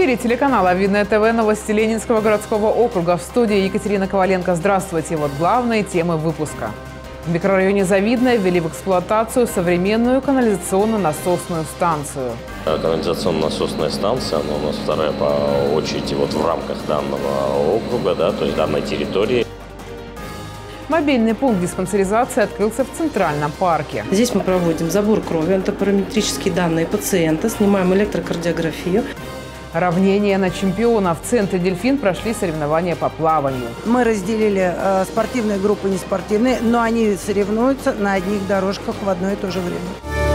эфире телеканала «Видное ТВ», новости Ленинского городского округа. В студии Екатерина Коваленко. Здравствуйте. Вот главные темы выпуска. В микрорайоне Завидное ввели в эксплуатацию современную канализационно-насосную станцию. Канализационно-насосная станция, она у нас вторая по очереди в рамках данного округа, то есть данной территории. Мобильный пункт диспансеризации открылся в Центральном парке. Здесь мы проводим забор крови, антропометрические данные пациента, снимаем электрокардиографию. Равнение на чемпиона. В центре «Дельфин» прошли соревнования по плаванию. Мы разделили спортивные группы, неспортивные, но они соревнуются на одних дорожках в одно и то же время.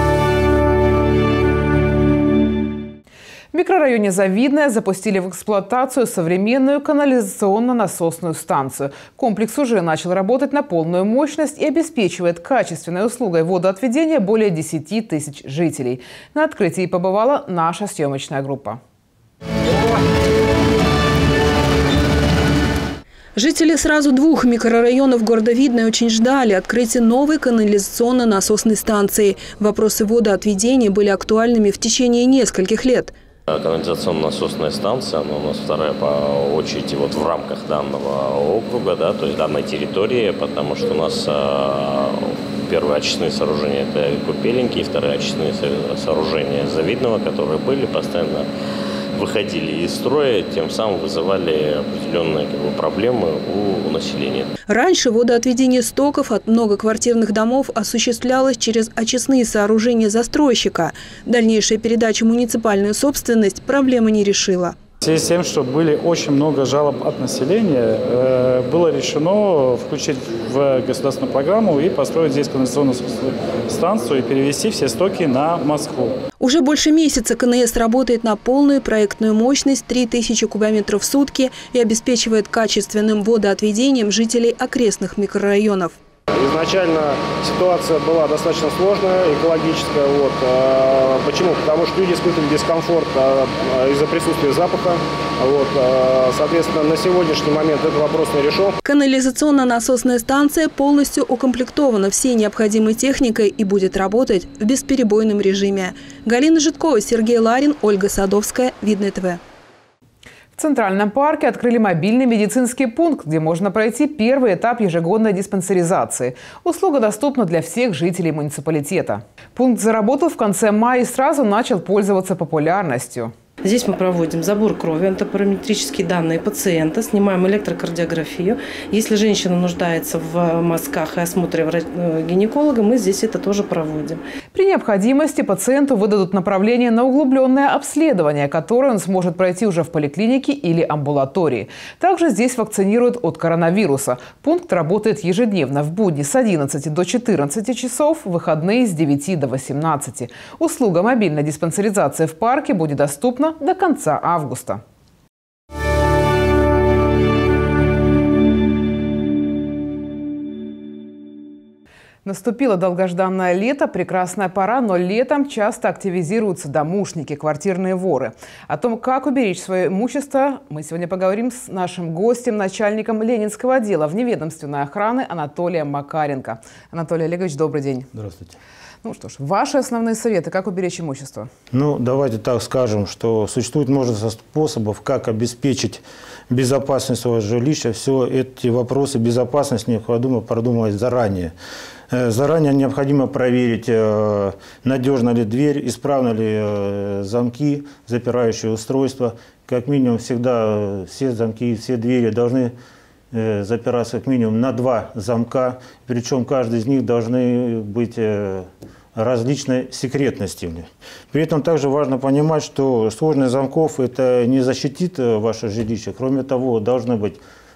В микрорайоне Завидное запустили в эксплуатацию современную канализационно-насосную станцию. Комплекс уже начал работать на полную мощность и обеспечивает качественной услугой водоотведения более 10 тысяч жителей. На открытии побывала наша съемочная группа. Жители сразу двух микрорайонов города Видное очень ждали открытия новой канализационно-насосной станции. Вопросы водоотведения были актуальными в течение нескольких лет. Канализационно-насосная станция, она у нас вторая по очереди в рамках данного округа, то есть данной территории, потому что у нас первые очистные сооружения – это Купеленькие, вторые очистные сооружения Завидного, которые были постоянно выходили из строя, тем самым вызывали определенные проблемы у населения. Раньше водоотведение стоков от многоквартирных домов осуществлялось через очистные сооружения застройщика. Дальнейшая передача в муниципальную собственность проблемы не решила. В связи с тем, что были очень много жалоб от населения, было решено включить в государственную программу и построить здесь канализационную станцию и перевести все стоки на Москву. Уже больше месяца КНС работает на полную проектную мощность 3000 кубометров в сутки и обеспечивает качественным водоотведением жителей окрестных микрорайонов. Изначально ситуация была достаточно сложная, экологическая. Почему? Потому что люди испытывали дискомфорт из-за присутствия запаха. Соответственно, на сегодняшний момент этот вопрос не решен. Канализационно-насосная станция полностью укомплектована всей необходимой техникой и будет работать в бесперебойном режиме. Галина Житкова, Сергей Ларин, Ольга Садовская, Видное ТВ. В Центральном парке открыли мобильный медицинский пункт, где можно пройти первый этап ежегодной диспансеризации. Услуга доступна для всех жителей муниципалитета. Пункт заработал в конце мая и сразу начал пользоваться популярностью. Здесь мы проводим забор крови, антропометрические данные пациента, снимаем электрокардиографию. Если женщина нуждается в мазках и осмотре гинеколога, мы здесь это тоже проводим. При необходимости пациенту выдадут направление на углубленное обследование, которое он сможет пройти уже в поликлинике или амбулатории. Также здесь вакцинируют от коронавируса. Пункт работает ежедневно в будни с 11 до 14 часов, в выходные с 9 до 18. Услуга мобильной диспансеризации в парке будет доступна до конца августа. Наступило долгожданное лето, прекрасная пора, но летом часто активизируются домушники, квартирные воры. О том, как уберечь свое имущество, мы сегодня поговорим с нашим гостем, начальником Ленинского отдела вневедомственной охраны Анатолием Макаренко. Анатолий Олегович, добрый день. Здравствуйте. Ну что ж, ваши основные советы, как уберечь имущество? Давайте так скажем, что существует множество способов, как обеспечить безопасность своего жилища. Все эти вопросы безопасности необходимо продумывать заранее. Заранее необходимо проверить, надежна ли дверь, исправны ли замки, запирающие устройства. Как минимум всегда все замки, все двери должны запираться как минимум на 2 замка, причем каждый из них должны быть различной секретности. При этом также важно понимать, что сложность замков это не защитит ваше жилище. Кроме того, должна быть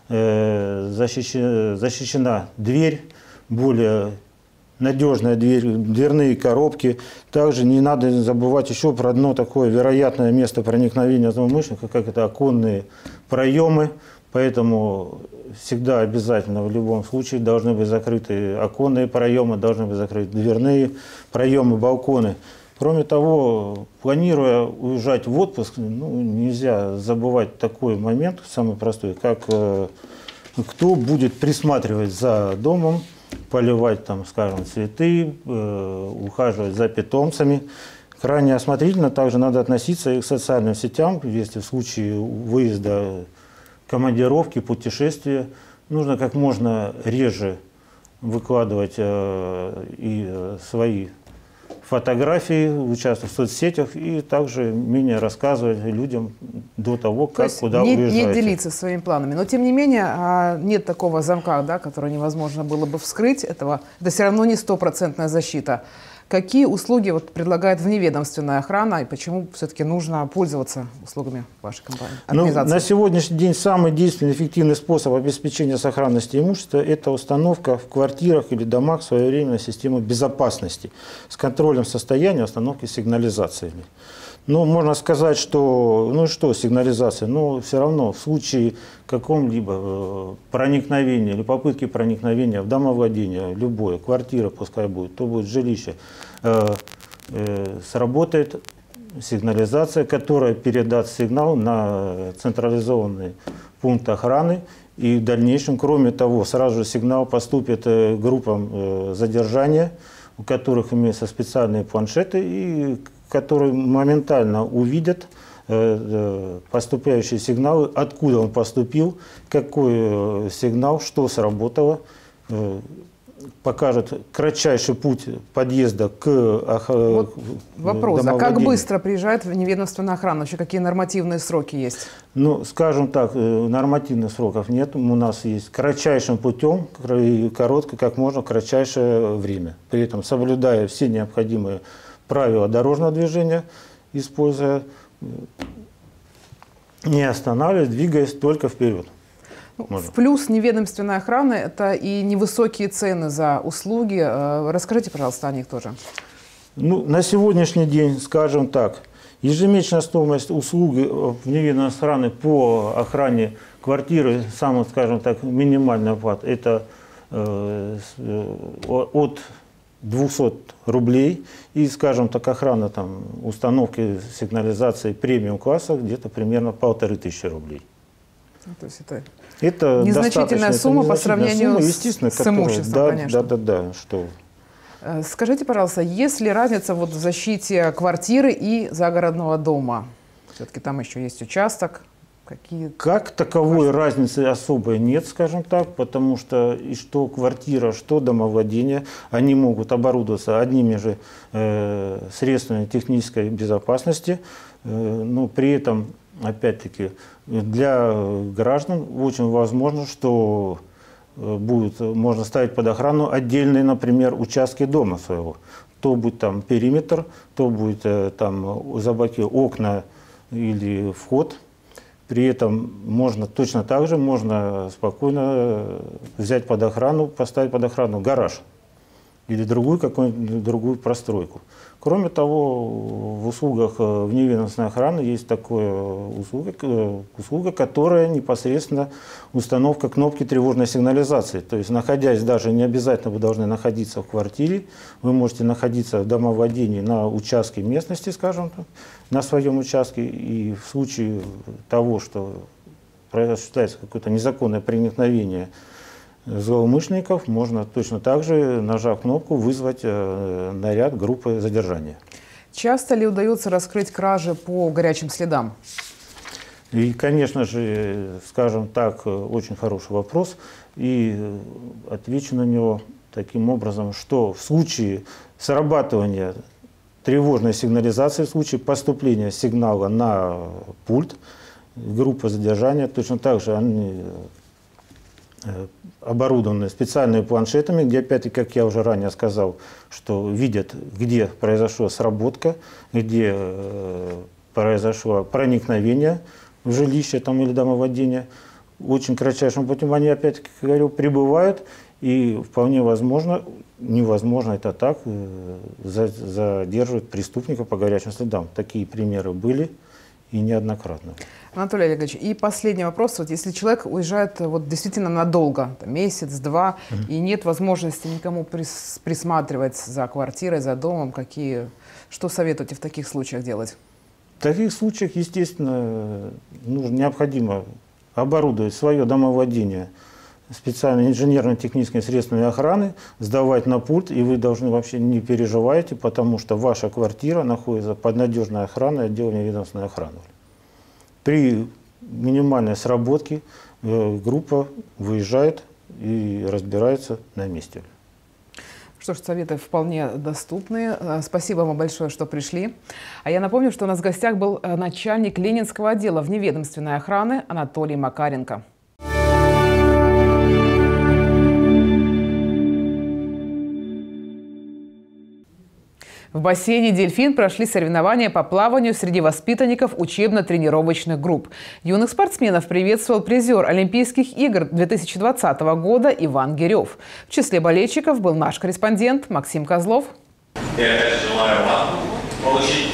защищена дверь, более надежная дверь, дверные коробки. Также не надо забывать еще про одно такое вероятное место проникновения злоумышленника, как это оконные проемы. Поэтому всегда обязательно в любом случае должны быть закрыты оконные проемы, должны быть закрыты дверные проемы, балконы. Кроме того, планируя уезжать в отпуск, нельзя забывать такой момент, самый простой, как кто будет присматривать за домом, поливать, скажем, цветы, ухаживать за питомцами. крайне осмотрительно также надо относиться и к социальным сетям, если в случае выезда, командировки, путешествия, нужно как можно реже выкладывать и свои фотографии, участвовать в соцсетях и также менее рассказывать людям до того, как, куда уезжаете. Не делиться своими планами. Но, тем не менее, нет такого замка, да, который невозможно было бы вскрыть. Это все равно не стопроцентная защита. Какие услуги предлагает вневедомственная охрана и почему все-таки нужно пользоваться услугами вашей компании? На сегодняшний день самый действенный и эффективный способ обеспечения сохранности имущества – это установка в квартирах или домах своевременной системы безопасности с контролем состояния установки сигнализации. Ну, можно сказать, что, сигнализация, но все равно в случае каком-либо проникновения или попытки проникновения в домовладение, любое, квартира пускай будет, то будет жилище, сработает сигнализация, которая передаст сигнал на централизованный пункт охраны. И в дальнейшем, кроме того, сразу же сигнал поступит группам задержания, у которых имеются специальные планшеты, и которые моментально увидят поступающие сигналы, откуда он поступил, какой сигнал, что сработало, покажет кратчайший путь подъезда к вопрос, а как быстро приезжает вневедомственная охрана? Вообще какие нормативные сроки есть? Ну, скажем так, нормативных сроков нет. У нас есть кратчайшим путем, короткое, как можно кратчайшее время. При этом соблюдая все необходимые правила дорожного движения, используя, не останавливаясь, двигаясь только вперед. В плюс неведомственной охраны – это и невысокие цены за услуги. Расскажите, пожалуйста, о них тоже. Ну, на сегодняшний день, скажем так, ежемесячная стоимость услуги вневедомственной охраны по охране квартиры, самый, скажем так, минимальный оплат – это от 200 рублей. И, скажем так, охрана установки сигнализации премиум-класса где-то примерно 1500 рублей. То есть это незначительная сумма по сравнению с имуществом, конечно. Да. Скажите, пожалуйста, есть ли разница в защите квартиры и загородного дома? Все-таки там еще есть участок. Как таковой разницы особой нет, скажем так, потому что и что квартира, что домовладение, они могут оборудоваться одними же средствами технической безопасности, но при этом, опять-таки, для граждан очень возможно, что можно ставить под охрану отдельные, например, участки дома своего. То будет там периметр, то будет там за боки окна или вход. При этом точно так же можно спокойно взять под охрану, поставить под охрану гараж или какую-нибудь другую простройку. Кроме того, в услугах вневедомственной охраны есть такая услуга, которая непосредственно установка кнопки тревожной сигнализации. То есть, находясь, даже не обязательно вы должны находиться в квартире, вы можете находиться в домовладении на участке местности, скажем так, на своем участке, и в случае того, что осуществляется какое-то незаконное проникновение злоумышленников, можно точно так же, нажав кнопку, вызвать наряд группы задержания. Часто ли удается раскрыть кражи по горячим следам? И, конечно же, скажем так, очень хороший вопрос. И отвечу на него таким образом, что в случае срабатывания тревожной сигнализации, в случае поступления сигнала на пульт, группа задержания, точно так же они оборудованы специальными планшетами, где, опять-таки, как я уже ранее сказал, что видят, где произошла сработка, где произошло проникновение в жилище или домовладение. Очень кратчайшим путем они, опять-таки, говорю, прибывают, и вполне возможно, невозможно это так, задерживать преступника по горячим следам. Такие примеры были и неоднократно. Анатолий Олегович, и последний вопрос. Если человек уезжает действительно надолго, месяц-два, и нет возможности никому присматривать за квартирой, за домом, что советуете в таких случаях делать? В таких случаях, естественно, необходимо оборудовать свое домовладение специальными инженерно-техническими средствами охраны, сдавать на пульт, и вы должны вообще не переживайте, потому что ваша квартира находится под надежной охраной отдела ведомственной охраны. При минимальной сработке группа выезжает и разбирается на месте. Что ж, советы вполне доступны. Спасибо вам большое, что пришли. А я напомню, что у нас в гостях был начальник Ленинского отдела вневедомственной охраны Анатолий Макаренко. В бассейне «Дельфин» прошли соревнования по плаванию среди воспитанников учебно-тренировочных групп. Юных спортсменов приветствовал призер Олимпийских игр 2020 года Иван Гирев. В числе болельщиков был наш корреспондент Максим Козлов. Я опять желаю вам получить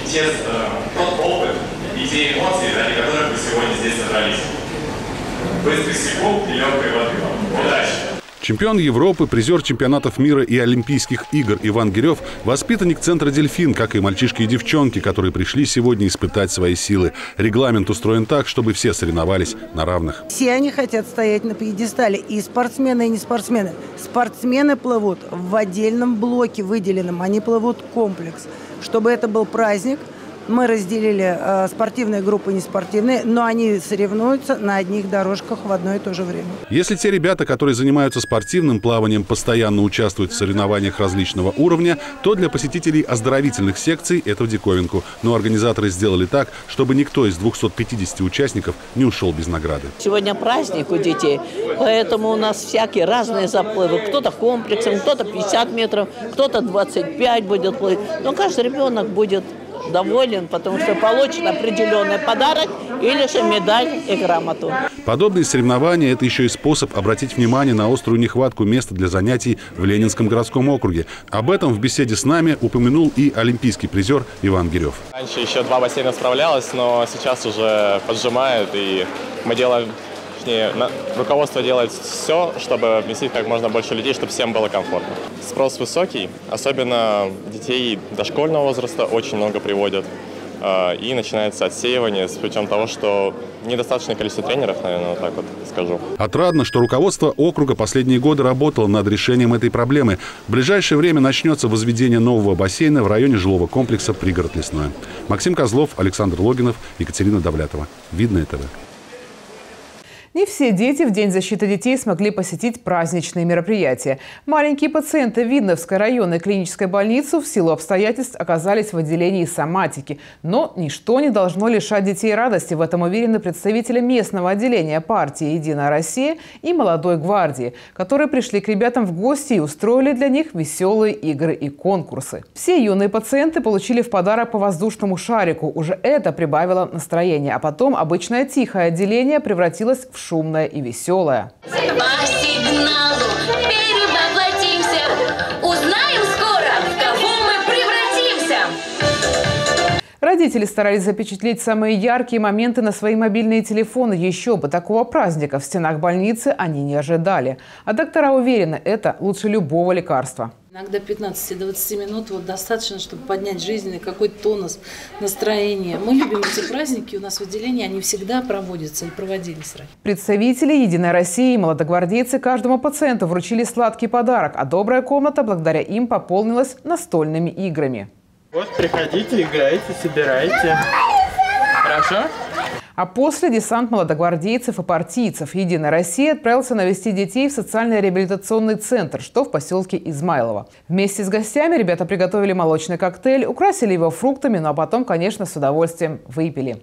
тот опыт и те эмоции, ради которых вы сегодня здесь собрались. Быстрый секунд и легкой воды вам. Удачи! Чемпион Европы, призер чемпионатов мира и Олимпийских игр Иван Гирев – воспитанник центра «Дельфин», как и мальчишки и девчонки, которые пришли сегодня испытать свои силы. Регламент устроен так, чтобы все соревновались на равных. Все они хотят стоять на пьедестале, и спортсмены, и не спортсмены. Спортсмены плывут в отдельном блоке выделенном, они плывут комплекс. Чтобы это был праздник, мы разделили спортивные группы и неспортивные, но они соревнуются на одних дорожках в одно и то же время. Если те ребята, которые занимаются спортивным плаванием, постоянно участвуют в соревнованиях различного уровня, то для посетителей оздоровительных секций это в диковинку. Но организаторы сделали так, чтобы никто из 250 участников не ушел без награды. Сегодня праздник у детей, поэтому у нас всякие разные заплывы. Кто-то комплексом, кто-то 50 метров, кто-то 25 будет плыть. Но каждый ребенок будет доволен, потому что получит определенный подарок или же медаль и грамоту. Подобные соревнования – это еще и способ обратить внимание на острую нехватку места для занятий в Ленинском городском округе. Об этом в беседе с нами упомянул и олимпийский призер Иван Гирев. Раньше еще 2 бассейна справлялось, но сейчас уже поджимают, и мы делаем, руководство делает все, чтобы вместить как можно больше людей, чтобы всем было комфортно. Спрос высокий, особенно детей дошкольного возраста очень много приводят. И начинается отсеивание с учетом того, что недостаточное количество тренеров, наверное, вот так вот скажу. Отрадно, что руководство округа последние годы работало над решением этой проблемы. В ближайшее время начнется возведение нового бассейна в районе жилого комплекса «Пригород Лесное». Максим Козлов, Александр Логинов, Екатерина Давлятова. Видное ТВ. Не все дети в День защиты детей смогли посетить праздничные мероприятия. Маленькие пациенты Видновской районной клинической больницы в силу обстоятельств оказались в отделении соматики. Но ничто не должно лишать детей радости. В этом уверены представители местного отделения партии «Единая Россия» и «Молодой гвардии», которые пришли к ребятам в гости и устроили для них веселые игры и конкурсы. Все юные пациенты получили в подарок по воздушному шарику. Уже это прибавило настроение. А потом обычное тихое отделение превратилось в шумное и веселое. По сигналу перевоплотимся. Узнаем скоро, в кого мы превратимся. Родители старались запечатлеть самые яркие моменты на свои мобильные телефоны. Еще бы, такого праздника в стенах больницы они не ожидали. А доктора уверены, это лучше любого лекарства. Иногда 15-20 минут достаточно, чтобы поднять жизненный какой-то тонус, настроение. Мы любим эти праздники, у нас в отделении они всегда проводятся и проводились ранее. Представители «Единой России» и молодогвардейцы каждому пациенту вручили сладкий подарок, а добрая комната благодаря им пополнилась настольными играми. Вот, приходите, играйте, собирайте. Хорошо? А после десант молодогвардейцев и партийцев «Единой России» отправился навестить детей в социально-реабилитационный центр, что в поселке Измайлово. Вместе с гостями ребята приготовили молочный коктейль, украсили его фруктами, ну а потом, конечно, с удовольствием выпили.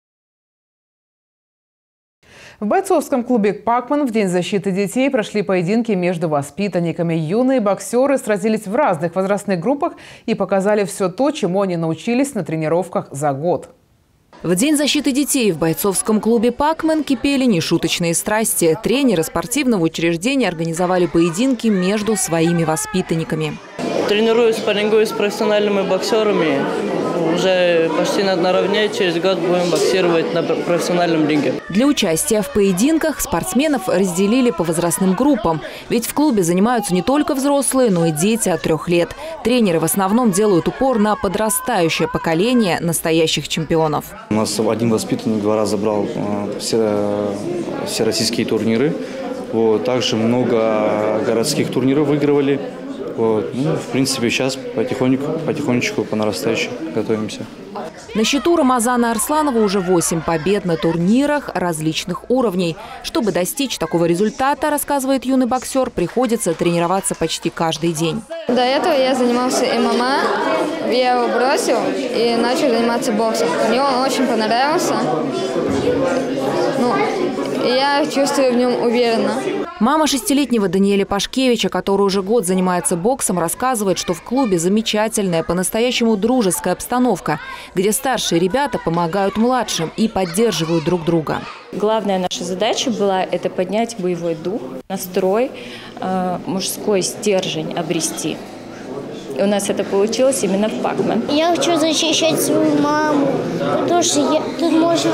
В бойцовском клубе «Пакман» в День защиты детей прошли поединки между воспитанниками. Юные боксеры сразились в разных возрастных группах и показали все то, чему они научились на тренировках за год. В День защиты детей в бойцовском клубе «Пакман» кипели нешуточные страсти. Тренеры спортивного учреждения организовали поединки между своими воспитанниками. Тренируюсь, спаррингую с профессиональными боксерами. Уже почти наравне, через год будем боксировать на профессиональном ринге. Для участия в поединках спортсменов разделили по возрастным группам. Ведь в клубе занимаются не только взрослые, но и дети от 3 лет. Тренеры в основном делают упор на подрастающее поколение настоящих чемпионов. У нас один воспитанник 2 раза брал все российские турниры. Вот, также много городских турниров выигрывали. Вот. Ну, в принципе, сейчас потихонечку по нарастающей готовимся. На счету Рамазана Арсланова уже 8 побед на турнирах различных уровней. Чтобы достичь такого результата, рассказывает юный боксер, приходится тренироваться почти каждый день. До этого я занимался ММА, я его бросил и начал заниматься боксом. Мне он очень понравился, и я чувствую в нем уверенно. Мама 6-летнего Даниэля Пашкевича, который уже год занимается боксом, рассказывает, что в клубе замечательная, по-настоящему дружеская обстановка, где старшие ребята помогают младшим и поддерживают друг друга. Главная наша задача была это поднять боевой дух, настрой, мужской стержень обрести. И у нас это получилось именно в Пакман. Я хочу защищать свою маму, потому что тут можно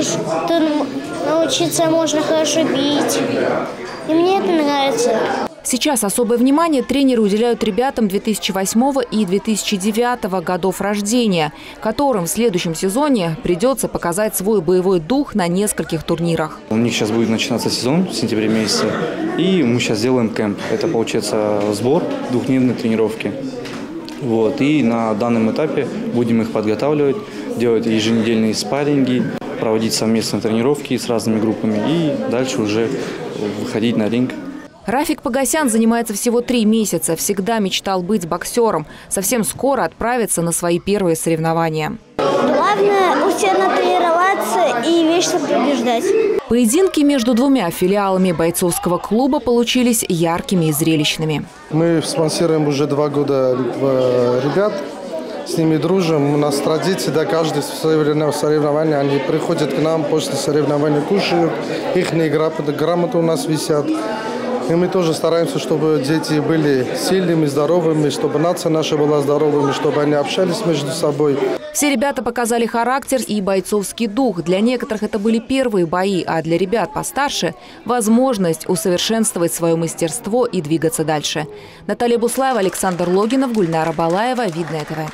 научиться можно хорошо бить. И мне это нравится. Сейчас особое внимание тренеры уделяют ребятам 2008 и 2009 годов рождения, которым в следующем сезоне придется показать свой боевой дух на нескольких турнирах. У них сейчас будет начинаться сезон в сентябре месяце, и мы сейчас делаем кемп. Это получается сбор двухдневной тренировки. Вот. И на данном этапе будем их подготавливать, делать еженедельные спарринги, проводить совместные тренировки с разными группами и дальше уже выходить на ринг. Рафик Погосян занимается всего 3 месяца. Всегда мечтал быть боксером. Совсем скоро отправится на свои первые соревнования. Главное усердно тренироваться и вечно побеждать. Поединки между двумя филиалами бойцовского клуба получились яркими и зрелищными. Мы спонсируем уже 2 года ребят. С ними дружим. У нас традиция, да, каждое соревнование, они приходят к нам после соревнования, кушают. Их грамоты у нас висят. И мы тоже стараемся, чтобы дети были сильными, здоровыми, чтобы нация наша была здоровыми, чтобы они общались между собой. Все ребята показали характер и бойцовский дух. Для некоторых это были первые бои, а для ребят постарше – возможность усовершенствовать свое мастерство и двигаться дальше. Наталья Буслаева, Александр Логинов, Гульнара Балаева, Видное ТВ.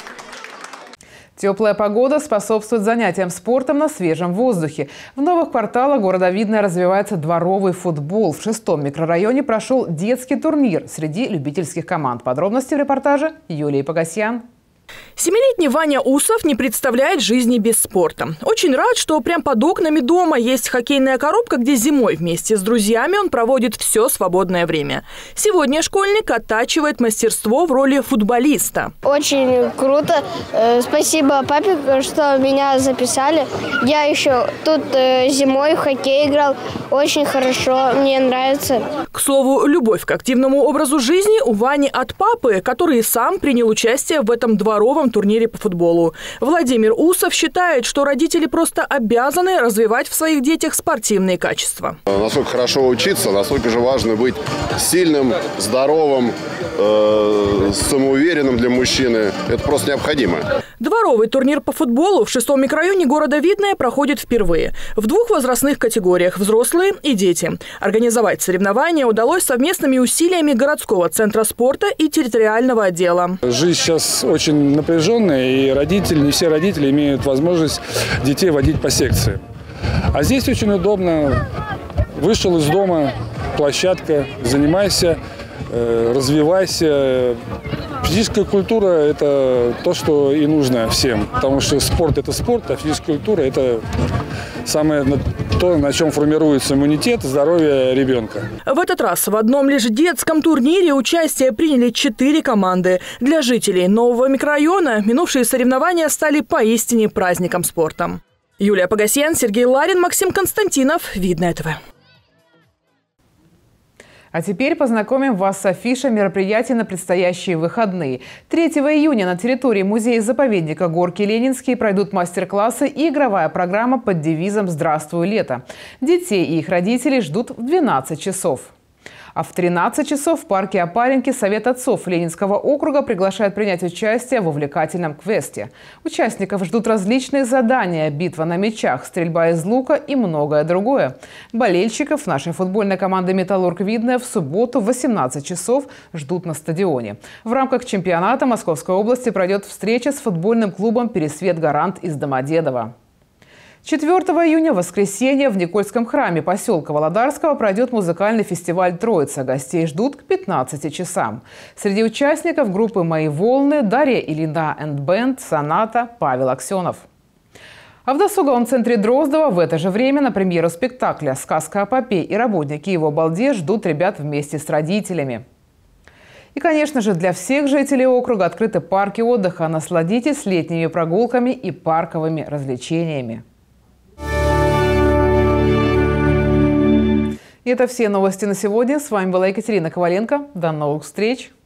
Теплая погода способствует занятиям спортом на свежем воздухе. В новых кварталах города Видное развивается дворовый футбол. В 6-м микрорайоне прошел детский турнир среди любительских команд. Подробности в репортаже Юлии Погосян. 7-летний Ваня Усов не представляет жизни без спорта. Очень рад, что прямо под окнами дома есть хоккейная коробка, где зимой вместе с друзьями он проводит все свободное время. Сегодня школьник оттачивает мастерство в роли футболиста. Очень круто. Спасибо папе, что меня записали. Я еще тут зимой в хоккей играл. Очень хорошо, мне нравится. К слову, любовь к активному образу жизни у Вани от папы, который и сам принял участие в этом дворовом турнире по футболу. Владимир Усов считает, что родители просто обязаны развивать в своих детях спортивные качества. Насколько хорошо учиться, настолько же важно быть сильным, здоровым, самоуверенным для мужчины. Это просто необходимо. Дворовый турнир по футболу в 6-м микрорайоне города Видное проходит впервые. В 2 возрастных категориях – взрослые и дети. Организовать соревнования удалось совместными усилиями городского центра спорта и территориального отдела. Жизнь сейчас очень напряженная, и не все родители имеют возможность детей водить по секции. А здесь очень удобно. Вышел из дома, площадка, занимайся, развивайся. Физическая культура – это то, что и нужно всем, потому что спорт – это спорт, а физическая культура – это самое то, на чем формируется иммунитет, здоровье ребенка. В этот раз в одном лишь детском турнире участие приняли 4 команды. Для жителей нового микрорайона минувшие соревнования стали поистине праздником спорта. Юлия Погосян, Сергей Ларин, Максим Константинов, Видное ТВ. А теперь познакомим вас с афишей мероприятий на предстоящие выходные. 3 июня на территории музея-заповедника Горки Ленинские пройдут мастер-классы и игровая программа под девизом «Здравствуй, лето». Детей и их родителей ждут в 12 часов. А в 13 часов в парке Опаренки Совет отцов Ленинского округа приглашает принять участие в увлекательном квесте. Участников ждут различные задания, битва на мячах, стрельба из лука и многое другое. Болельщиков нашей футбольной команды «Металлург» Видное в субботу в 18 часов ждут на стадионе. В рамках чемпионата Московской области пройдет встреча с футбольным клубом «Пересвет Гарант» из Домодедово. 4 июня, в воскресенье, в Никольском храме поселка Володарского пройдет музыкальный фестиваль «Троица». Гостей ждут к 15 часам. Среди участников группы «Мои волны» Дарья Ильина энд Бенд, Соната, Павел Аксенов. А в досуговом центре Дроздова в это же время на премьеру спектакля «Сказка о попе» и работники его балде ждут ребят вместе с родителями. И, конечно же, для всех жителей округа открыты парки отдыха. Насладитесь летними прогулками и парковыми развлечениями. И это все новости на сегодня. С вами была Екатерина Коваленко. До новых встреч!